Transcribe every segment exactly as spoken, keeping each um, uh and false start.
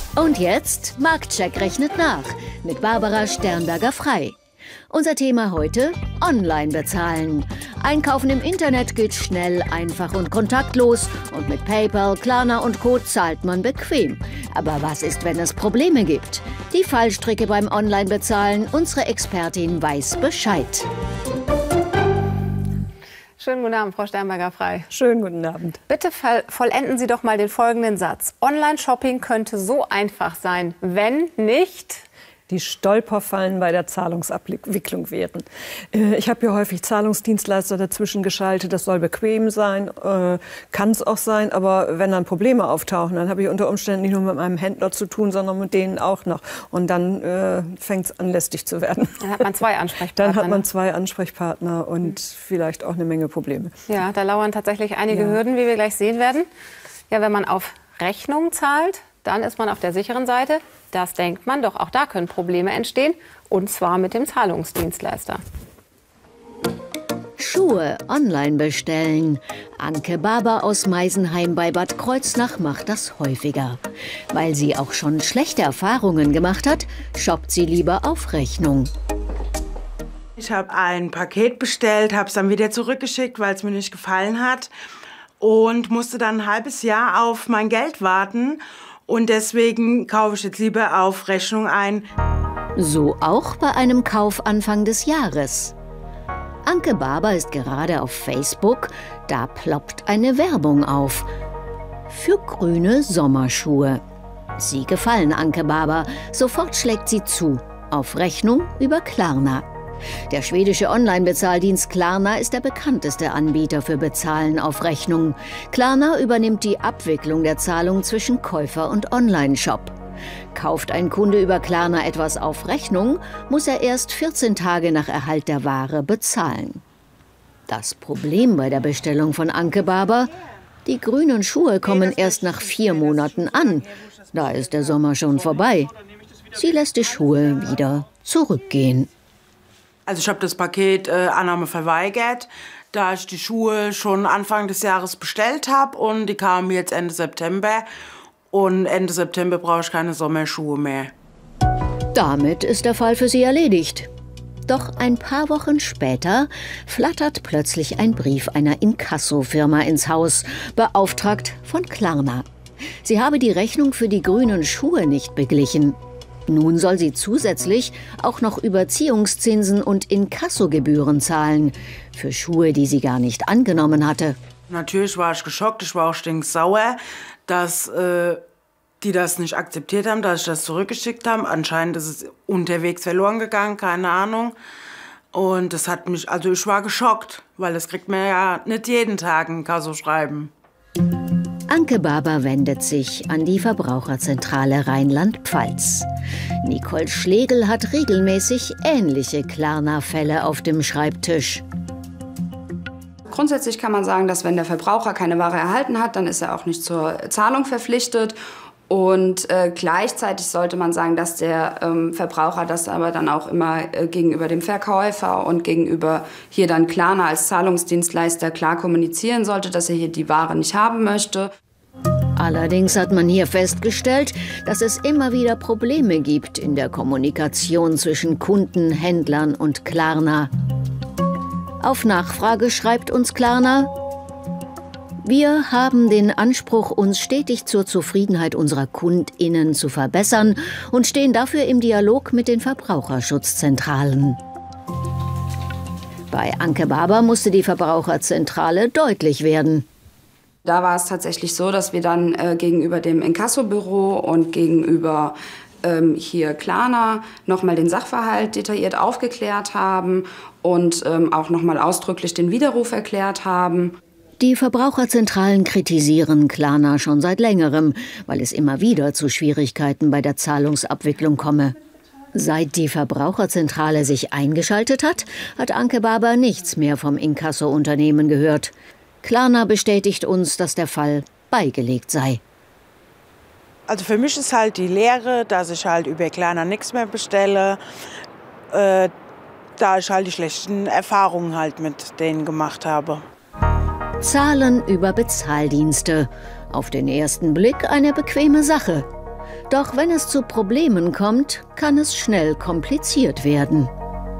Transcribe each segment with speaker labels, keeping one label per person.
Speaker 1: Und jetzt Marktcheck rechnet nach mit Barbara Sternberger-Frei. Unser Thema heute: Online bezahlen. Einkaufen im Internet geht schnell, einfach und kontaktlos. Und mit PayPal, Klarna und Co. zahlt man bequem. Aber was ist, wenn es Probleme gibt? Die Fallstricke beim Online-Bezahlen. Unsere Expertin weiß Bescheid.
Speaker 2: Schönen guten Abend, Frau Sternberger-Frei.
Speaker 3: Schönen guten Abend.
Speaker 2: Bitte vollenden Sie doch mal den folgenden Satz. Online-Shopping könnte so einfach sein, wenn nicht
Speaker 3: die Stolperfallen bei der Zahlungsabwicklung wären. Ich habe ja häufig Zahlungsdienstleister dazwischen geschaltet. Das soll bequem sein, äh, kann es auch sein. Aber wenn dann Probleme auftauchen, dann habe ich unter Umständen nicht nur mit meinem Händler zu tun, sondern mit denen auch noch. Und dann äh, fängt es an, lästig zu werden.
Speaker 2: Dann hat man zwei Ansprechpartner.
Speaker 3: Dann hat man zwei Ansprechpartner und mhm. vielleicht auch eine Menge Probleme.
Speaker 2: Ja, da lauern tatsächlich einige ja. Hürden, wie wir gleich sehen werden. Ja, wenn man auf Rechnung zahlt, dann ist man auf der sicheren Seite. Das denkt man, doch auch da können Probleme entstehen, und zwar mit dem Zahlungsdienstleister.
Speaker 1: Schuhe online bestellen. Anke Barber aus Meisenheim bei Bad Kreuznach macht das häufiger. Weil sie auch schon schlechte Erfahrungen gemacht hat, shoppt sie lieber auf Rechnung.
Speaker 4: Ich habe ein Paket bestellt, habe es dann wieder zurückgeschickt, weil es mir nicht gefallen hat, und musste dann ein halbes Jahr auf mein Geld warten. Und deswegen kaufe ich jetzt lieber auf Rechnung ein.
Speaker 1: So auch bei einem Kauf Anfang des Jahres. Anke Barber ist gerade auf Facebook. Da ploppt eine Werbung auf. Für grüne Sommerschuhe. Sie gefallen Anke Barber. Sofort schlägt sie zu. Auf Rechnung über Klarna. Der schwedische Online-Bezahldienst Klarna ist der bekannteste Anbieter für Bezahlen auf Rechnung. Klarna übernimmt die Abwicklung der Zahlung zwischen Käufer und Online-Shop. Kauft ein Kunde über Klarna etwas auf Rechnung, muss er erst vierzehn Tage nach Erhalt der Ware bezahlen. Das Problem bei der Bestellung von Anke Barber: die grünen Schuhe kommen erst nach vier Monaten an. Da ist der Sommer schon vorbei. Sie lässt die Schuhe wieder zurückgehen.
Speaker 4: Also ich habe das Paket äh, Annahme verweigert, da ich die Schuhe schon Anfang des Jahres bestellt habe, und die kamen jetzt Ende September. Und Ende September brauche ich keine Sommerschuhe mehr.
Speaker 1: Damit ist der Fall für sie erledigt. Doch ein paar Wochen später flattert plötzlich ein Brief einer Inkasso-Firma ins Haus, beauftragt von Klarna. Sie habe die Rechnung für die grünen Schuhe nicht beglichen. Nun soll sie zusätzlich auch noch Überziehungszinsen und Inkassogebühren zahlen für Schuhe, die sie gar nicht angenommen hatte.
Speaker 4: Natürlich war ich geschockt, ich war auch stinksauer, dass äh, die das nicht akzeptiert haben, dass ich das zurückgeschickt habe. Anscheinend ist es unterwegs verloren gegangen, keine Ahnung. Und das hat mich, also ich war geschockt, weil das kriegt man ja nicht jeden Tag ein Inkasso-Schreiben.
Speaker 1: Anke Barber wendet sich an die Verbraucherzentrale Rheinland-Pfalz. Nicole Schlegel hat regelmäßig ähnliche Klarna-Fälle auf dem Schreibtisch.
Speaker 5: Grundsätzlich kann man sagen, dass wenn der Verbraucher keine Ware erhalten hat, dann ist er auch nicht zur Zahlung verpflichtet. Und äh, gleichzeitig sollte man sagen, dass der ähm, Verbraucher das aber dann auch immer äh, gegenüber dem Verkäufer und gegenüber hier dann Klarna als Zahlungsdienstleister klar kommunizieren sollte, dass er hier die Ware nicht haben möchte.
Speaker 1: Allerdings hat man hier festgestellt, dass es immer wieder Probleme gibt in der Kommunikation zwischen Kunden, Händlern und Klarna. Auf Nachfrage schreibt uns Klarna: Wir haben den Anspruch, uns stetig zur Zufriedenheit unserer KundInnen zu verbessern und stehen dafür im Dialog mit den Verbraucherschutzzentralen. Bei Anke Barber musste die Verbraucherzentrale deutlich werden.
Speaker 5: Da war es tatsächlich so, dass wir dann äh, gegenüber dem Inkassobüro und gegenüber ähm, hier Klarna nochmal den Sachverhalt detailliert aufgeklärt haben und ähm, auch nochmal ausdrücklich den Widerruf erklärt haben.
Speaker 1: Die Verbraucherzentralen kritisieren Klarna schon seit längerem, weil es immer wieder zu Schwierigkeiten bei der Zahlungsabwicklung komme. Seit die Verbraucherzentrale sich eingeschaltet hat, hat Anke Barber nichts mehr vom Inkasso-Unternehmen gehört. Klarna bestätigt uns, dass der Fall beigelegt sei.
Speaker 4: Also für mich ist halt die Lehre, dass ich halt über Klarna nichts mehr bestelle, äh, da ich halt die schlechten Erfahrungen halt mit denen gemacht habe.
Speaker 1: Zahlen über Bezahldienste. Auf den ersten Blick eine bequeme Sache. Doch wenn es zu Problemen kommt, kann es schnell kompliziert werden.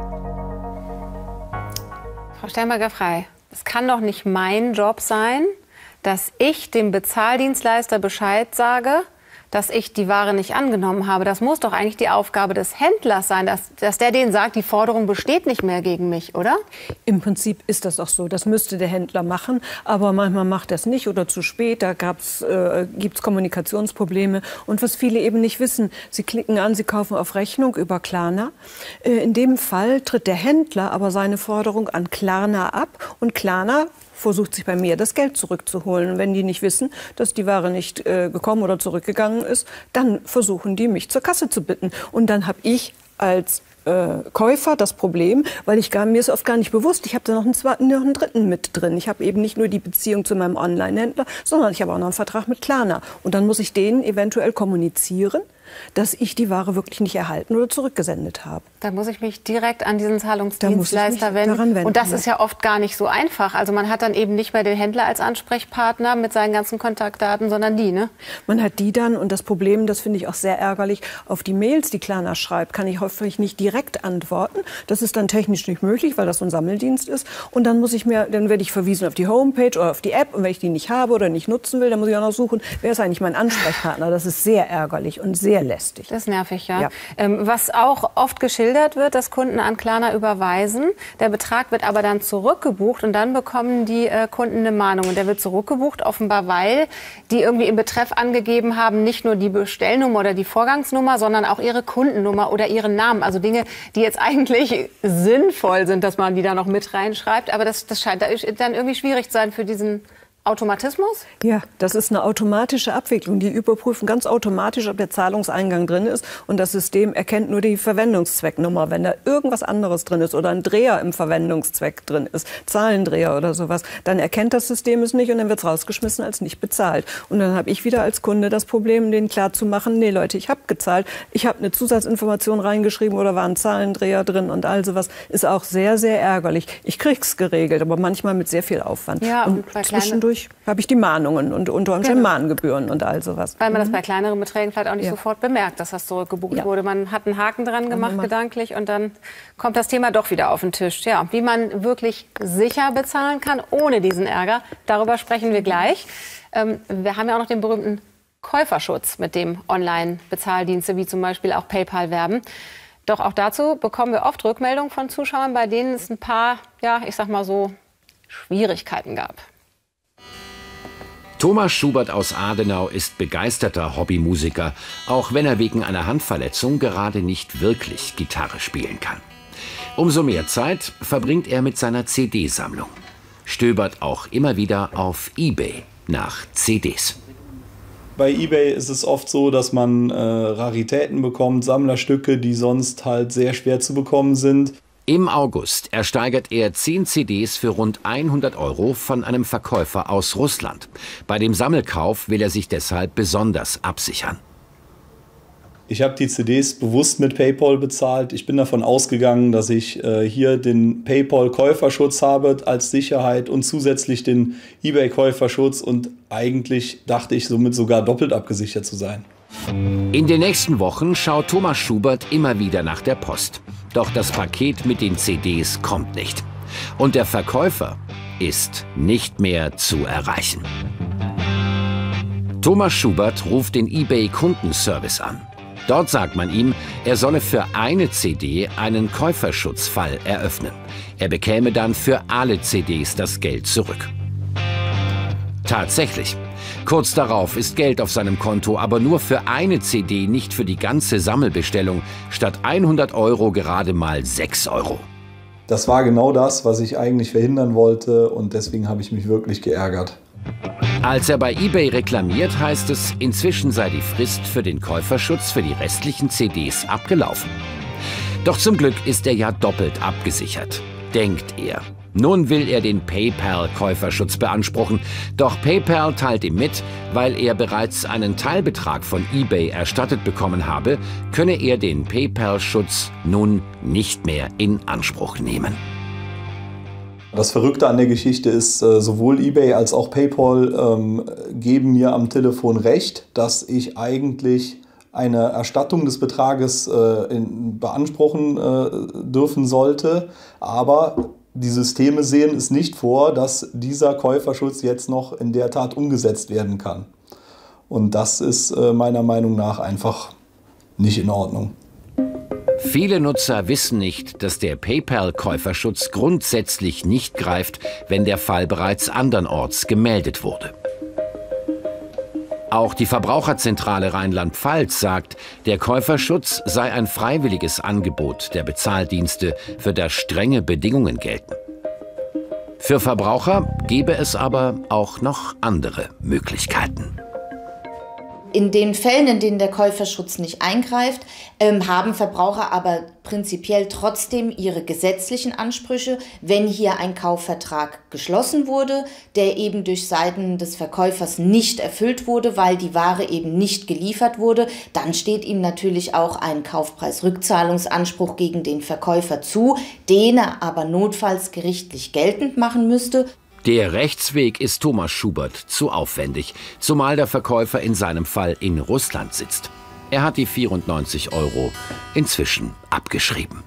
Speaker 2: Frau Steinberger-Frei, es kann doch nicht mein Job sein, dass ich dem Bezahldienstleister Bescheid sage, dass ich die Ware nicht angenommen habe. Das muss doch eigentlich die Aufgabe des Händlers sein, dass, dass der denen sagt, die Forderung besteht nicht mehr gegen mich, oder?
Speaker 3: Im Prinzip ist das auch so. Das müsste der Händler machen, aber manchmal macht er es nicht oder zu spät. Da äh, gibt es Kommunikationsprobleme. Und was viele eben nicht wissen, sie klicken an, sie kaufen auf Rechnung über Klarna. Äh, in dem Fall tritt der Händler aber seine Forderung an Klarna ab und Klarna versucht sich bei mir das Geld zurückzuholen. Und wenn die nicht wissen, dass die Ware nicht äh, gekommen oder zurückgegangen ist, dann versuchen die, mich zur Kasse zu bitten. Und dann habe ich als äh, Käufer das Problem, weil ich gar, mir ist oft gar nicht bewusst, ich habe da noch einen, zweiten, noch einen dritten mit drin. Ich habe eben nicht nur die Beziehung zu meinem Online-Händler, sondern ich habe auch noch einen Vertrag mit Klarna. Und dann muss ich denen eventuell kommunizieren, dass ich die Ware wirklich nicht erhalten oder zurückgesendet habe.
Speaker 2: Da muss ich mich direkt an diesen Zahlungsdienstleister wenden.
Speaker 3: wenden.
Speaker 2: Und das ist ja oft gar nicht so einfach. Also man hat dann eben nicht mehr den Händler als Ansprechpartner mit seinen ganzen Kontaktdaten, sondern die, ne?
Speaker 3: Man hat die dann, und das Problem, das finde ich auch sehr ärgerlich, auf die Mails, die Klarna schreibt, kann ich hoffentlich nicht direkt antworten. Das ist dann technisch nicht möglich, weil das so ein Sammeldienst ist. Und dann muss ich mir, dann werde ich verwiesen auf die Homepage oder auf die App. Und wenn ich die nicht habe oder nicht nutzen will, dann muss ich auch noch suchen, wer ist eigentlich mein Ansprechpartner. Das ist sehr ärgerlich und sehr lästig.
Speaker 2: Das ist nervig, ja.
Speaker 3: ja.
Speaker 2: Ähm, was auch oft geschildert wird, dass Kunden an Klarna überweisen. Der Betrag wird aber dann zurückgebucht und dann bekommen die äh, Kunden eine Mahnung. Und der wird zurückgebucht, offenbar weil die irgendwie im Betreff angegeben haben, nicht nur die Bestellnummer oder die Vorgangsnummer, sondern auch ihre Kundennummer oder ihren Namen. Also Dinge, die jetzt eigentlich sinnvoll sind, dass man die da noch mit reinschreibt. Aber das, das scheint dann irgendwie schwierig zu sein für diesen Automatismus?
Speaker 3: Ja, das ist eine automatische Abwicklung. Die überprüfen ganz automatisch, ob der Zahlungseingang drin ist. Und das System erkennt nur die Verwendungszwecknummer. Wenn da irgendwas anderes drin ist oder ein Dreher im Verwendungszweck drin ist, Zahlendreher oder sowas, dann erkennt das System es nicht und dann wird es rausgeschmissen als nicht bezahlt. Und dann habe ich wieder als Kunde das Problem, denen klarzumachen, nee Leute, ich habe gezahlt. Ich habe eine Zusatzinformation reingeschrieben oder war ein Zahlendreher drin und all sowas. Ist auch sehr, sehr ärgerlich. Ich krieg's geregelt, aber manchmal mit sehr viel Aufwand.
Speaker 2: Ja, und,
Speaker 3: und
Speaker 2: bei
Speaker 3: zwischendurch habe ich die Mahnungen und unter Umständen
Speaker 2: Genau.
Speaker 3: Mahngebühren und all sowas.
Speaker 2: Weil man das bei kleineren Beträgen vielleicht auch nicht
Speaker 3: Ja.
Speaker 2: sofort bemerkt, dass das zurückgebucht
Speaker 3: Ja.
Speaker 2: wurde. Man hat einen Haken dran gemacht,
Speaker 3: man-
Speaker 2: gedanklich, und dann kommt das Thema doch wieder auf den Tisch. Ja, wie man wirklich sicher bezahlen kann, ohne diesen Ärger, darüber sprechen wir gleich. Ähm, wir haben ja auch noch den berühmten Käuferschutz, mit dem Online-Bezahldienste wie zum Beispiel auch PayPal werben. Doch auch dazu bekommen wir oft Rückmeldungen von Zuschauern, bei denen es ein paar, ja, ich sag mal so, Schwierigkeiten gab.
Speaker 6: Thomas Schubert aus Adenau ist begeisterter Hobbymusiker, auch wenn er wegen einer Handverletzung gerade nicht wirklich Gitarre spielen kann. Umso mehr Zeit verbringt er mit seiner C D-Sammlung. Stöbert auch immer wieder auf eBay nach C Ds.
Speaker 7: Bei eBay ist es oft so, dass man äh, Raritäten bekommt, Sammlerstücke, die sonst halt sehr schwer zu bekommen sind.
Speaker 6: Im August ersteigert er zehn C Ds für rund hundert Euro von einem Verkäufer aus Russland. Bei dem Sammelkauf will er sich deshalb besonders absichern.
Speaker 7: Ich habe die C Ds bewusst mit PayPal bezahlt. Ich bin davon ausgegangen, dass ich äh, hier den PayPal-Käuferschutz habe als Sicherheit und zusätzlich den eBay-Käuferschutz. Und eigentlich dachte ich, somit sogar doppelt abgesichert zu sein.
Speaker 6: In den nächsten Wochen schaut Thomas Schubert immer wieder nach der Post. Doch das Paket mit den C Ds kommt nicht. Und der Verkäufer ist nicht mehr zu erreichen. Thomas Schubert ruft den eBay-Kundenservice an. Dort sagt man ihm, er solle für eine C D einen Käuferschutzfall eröffnen. Er bekäme dann für alle C Ds das Geld zurück. Tatsächlich. Kurz darauf ist Geld auf seinem Konto, aber nur für eine C D, nicht für die ganze Sammelbestellung. Statt hundert Euro gerade mal sechs Euro.
Speaker 7: Das war genau das, was ich eigentlich verhindern wollte, und deswegen habe ich mich wirklich geärgert.
Speaker 6: Als er bei eBay reklamiert, heißt es, inzwischen sei die Frist für den Käuferschutz für die restlichen C Ds abgelaufen. Doch zum Glück ist er ja doppelt abgesichert, denkt er. Nun will er den PayPal-Käuferschutz beanspruchen. Doch PayPal teilt ihm mit, weil er bereits einen Teilbetrag von eBay erstattet bekommen habe, könne er den PayPal-Schutz nun nicht mehr in Anspruch nehmen.
Speaker 7: Das Verrückte an der Geschichte ist, äh, sowohl eBay als auch PayPal ähm, geben mir am Telefon recht, dass ich eigentlich eine Erstattung des Betrages äh, in, beanspruchen äh, dürfen sollte. Aber die Systeme sehen es nicht vor, dass dieser Käuferschutz jetzt noch in der Tat umgesetzt werden kann. Und das ist äh, meiner Meinung nach einfach nicht in Ordnung.
Speaker 6: Viele Nutzer wissen nicht, dass der PayPal-Käuferschutz grundsätzlich nicht greift, wenn der Fall bereits andernorts gemeldet wurde. Auch die Verbraucherzentrale Rheinland-Pfalz sagt, der Käuferschutz sei ein freiwilliges Angebot der Bezahldienste, für das strenge Bedingungen gelten. Für Verbraucher gäbe es aber auch noch andere Möglichkeiten.
Speaker 8: In den Fällen, in denen der Käuferschutz nicht eingreift, ähm, haben Verbraucher aber prinzipiell trotzdem ihre gesetzlichen Ansprüche, wenn hier ein Kaufvertrag geschlossen wurde, der eben durch Seiten des Verkäufers nicht erfüllt wurde, weil die Ware eben nicht geliefert wurde, dann steht ihm natürlich auch ein Kaufpreisrückzahlungsanspruch gegen den Verkäufer zu, den er aber notfalls gerichtlich geltend machen müsste.
Speaker 6: Der Rechtsweg ist Thomas Schubert zu aufwendig, zumal der Verkäufer in seinem Fall in Russland sitzt. Er hat die vierundneunzig Euro inzwischen abgeschrieben.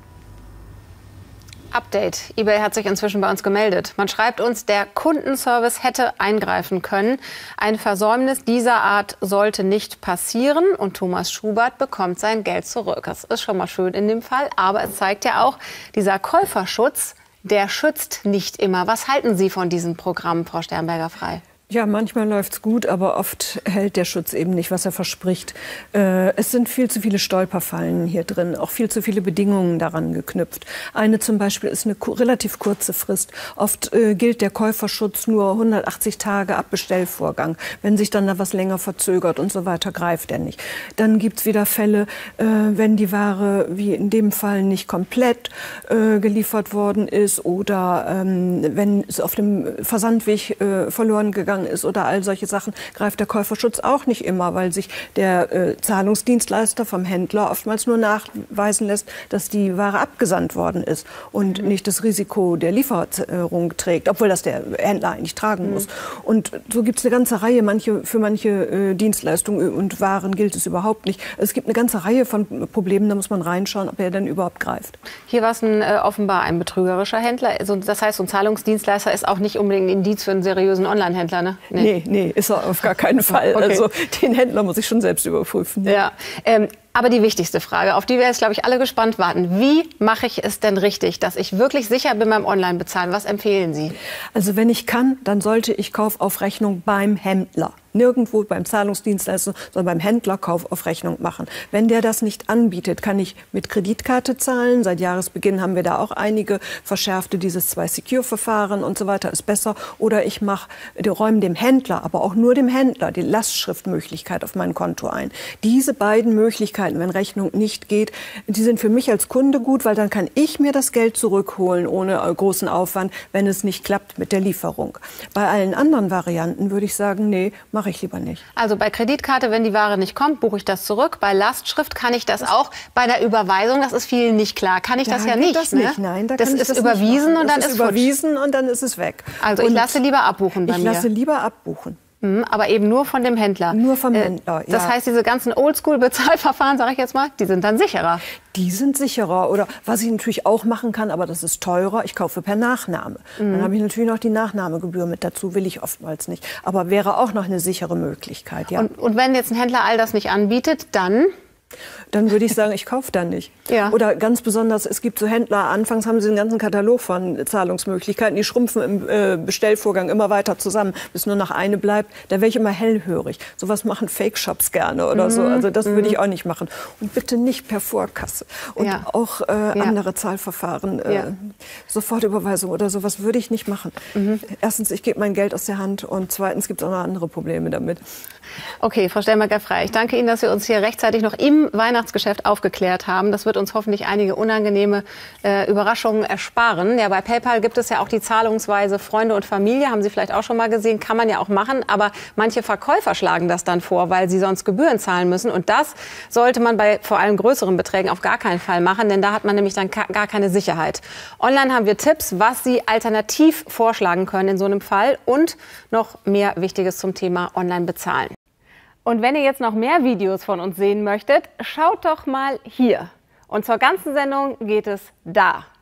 Speaker 2: Update. eBay hat sich inzwischen bei uns gemeldet. Man schreibt uns, der Kundenservice hätte eingreifen können. Ein Versäumnis dieser Art sollte nicht passieren und Thomas Schubert bekommt sein Geld zurück. Das ist schon mal schön in dem Fall, aber es zeigt ja auch, dieser Käuferschutz, der schützt nicht immer. Was halten Sie von diesem Programm, Frau Sternberger-Frei?
Speaker 3: Ja, manchmal läuft's gut, aber oft hält der Schutz eben nicht, was er verspricht. Äh, es sind viel zu viele Stolperfallen hier drin, auch viel zu viele Bedingungen daran geknüpft. Eine zum Beispiel ist eine ku- relativ kurze Frist. Oft äh, gilt der Käuferschutz nur hundertachtzig Tage ab Bestellvorgang. Wenn sich dann da was länger verzögert und so weiter, greift er nicht. Dann gibt's wieder Fälle, äh, wenn die Ware, wie in dem Fall, nicht komplett äh, geliefert worden ist oder ähm, wenn es auf dem Versandweg äh, verloren gegangen ist oder all solche Sachen, greift der Käuferschutz auch nicht immer, weil sich der äh, Zahlungsdienstleister vom Händler oftmals nur nachweisen lässt, dass die Ware abgesandt worden ist und mhm. nicht das Risiko der Lieferung trägt, obwohl das der Händler eigentlich tragen mhm. muss. Und so gibt es eine ganze Reihe, manche, für manche äh, Dienstleistungen und Waren gilt es überhaupt nicht. Es gibt eine ganze Reihe von Problemen, da muss man reinschauen, ob er denn überhaupt greift.
Speaker 2: Hier war es ein, äh, offenbar ein betrügerischer Händler. Also, das heißt, so ein Zahlungsdienstleister ist auch nicht unbedingt ein Indiz für einen seriösen Online-Händler, ne? Nee.
Speaker 3: nee, nee, ist er auf gar keinen Fall.
Speaker 2: Okay.
Speaker 3: Also den Händler muss ich schon selbst überprüfen.
Speaker 2: Ja, ähm, aber die wichtigste Frage, auf die wir jetzt, glaube ich, alle gespannt warten. Wie mache ich es denn richtig, dass ich wirklich sicher bin beim Online-Bezahlen? Was empfehlen Sie?
Speaker 3: Also wenn ich kann, dann sollte ich Kauf auf Rechnung beim Händler. Nirgendwo beim Zahlungsdienstleister, sondern beim Händler Kauf auf Rechnung machen. Wenn der das nicht anbietet, kann ich mit Kreditkarte zahlen. Seit Jahresbeginn haben wir da auch einige verschärfte, dieses Zwei-Secure-Verfahren und so weiter ist besser. Oder ich mache, räume dem Händler, aber auch nur dem Händler, die Lastschriftmöglichkeit auf mein Konto ein. Diese beiden Möglichkeiten, wenn Rechnung nicht geht, die sind für mich als Kunde gut, weil dann kann ich mir das Geld zurückholen ohne großen Aufwand, wenn es nicht klappt mit der Lieferung. Bei allen anderen Varianten würde ich sagen, nee, mache ich lieber nicht.
Speaker 2: Also bei Kreditkarte, wenn die Ware nicht kommt, buche ich das zurück. Bei Lastschrift kann ich das auch. Bei der Überweisung, das ist vielen nicht klar, kann ich
Speaker 3: Da
Speaker 2: das ja
Speaker 3: geht
Speaker 2: nicht.
Speaker 3: das
Speaker 2: ne?
Speaker 3: nicht. Nein, da
Speaker 2: das
Speaker 3: kann ich
Speaker 2: ist
Speaker 3: das
Speaker 2: überwiesen
Speaker 3: nicht
Speaker 2: und dann
Speaker 3: das
Speaker 2: ist
Speaker 3: ist
Speaker 2: futsch.
Speaker 3: überwiesen und dann ist es weg.
Speaker 2: Also ich
Speaker 3: und
Speaker 2: lasse lieber abbuchen bei
Speaker 3: ich
Speaker 2: mir.
Speaker 3: lasse lieber abbuchen.
Speaker 2: Mhm, aber eben nur von dem Händler.
Speaker 3: Nur vom Händler, ja.
Speaker 2: Das heißt, diese ganzen Oldschool-Bezahlverfahren, sage ich jetzt mal, die sind dann sicherer.
Speaker 3: Die sind sicherer. Oder was ich natürlich auch machen kann, aber das ist teurer, ich kaufe per Nachname. Mhm. Dann habe ich natürlich noch die Nachnahmegebühr mit dazu, will ich oftmals nicht. Aber wäre auch noch eine sichere Möglichkeit, ja.
Speaker 2: Und, und wenn jetzt ein Händler all das nicht anbietet, dann?
Speaker 3: Dann würde ich sagen, ich kaufe dann nicht.
Speaker 2: Ja.
Speaker 3: Oder ganz besonders, es gibt so Händler, anfangs haben sie einen ganzen Katalog von Zahlungsmöglichkeiten, die schrumpfen im äh, Bestellvorgang immer weiter zusammen, bis nur noch eine bleibt. Da wäre ich immer hellhörig. Sowas machen Fake-Shops gerne oder mhm. so. Also das mhm. würde ich auch nicht machen. Und bitte nicht per Vorkasse. Und
Speaker 2: ja.
Speaker 3: auch äh, ja. andere Zahlverfahren, äh, ja. Sofortüberweisung oder sowas würde ich nicht machen. Mhm. Erstens, ich gebe mein Geld aus der Hand und zweitens gibt es auch noch andere Probleme damit.
Speaker 2: Okay, Frau Sternberger-Frei, ich danke Ihnen, dass Sie uns hier rechtzeitig noch im Weihnachtsgeschäft aufgeklärt haben. Das wird uns hoffentlich einige unangenehme äh, Überraschungen ersparen. Ja, bei PayPal gibt es ja auch die Zahlungsweise Freunde und Familie. Haben Sie vielleicht auch schon mal gesehen, kann man ja auch machen. Aber manche Verkäufer schlagen das dann vor, weil sie sonst Gebühren zahlen müssen. Und das sollte man bei vor allem größeren Beträgen auf gar keinen Fall machen, denn da hat man nämlich dann gar keine Sicherheit. Online haben wir Tipps, was Sie alternativ vorschlagen können in so einem Fall und noch mehr Wichtiges zum Thema Online bezahlen. Und wenn ihr jetzt noch mehr Videos von uns sehen möchtet, schaut doch mal hier. Und zur ganzen Sendung geht es da.